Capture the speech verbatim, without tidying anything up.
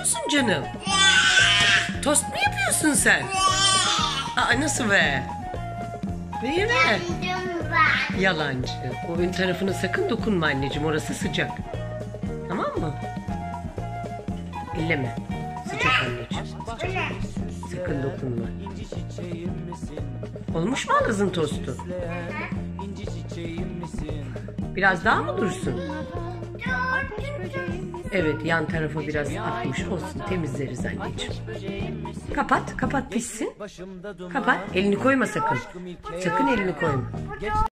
yapıyorsun canım? Tost mu yapıyorsun sen? Aa, nasıl be? Değil mi? Yalancı. O ön tarafına sakın dokunma anneciğim. Orası sıcak. Tamam mı? Elleme. Sıcak anneciğim. Sakın dokunma. Olmuş mu Alaz'ın tostu? Biraz daha mı dursun? Evet, yan tarafa biraz akmış olsun. Temizleriz anneciğim. Kapat, kapat pişsin. Kapat. Elini koyma sakın. Sakın elini koyma.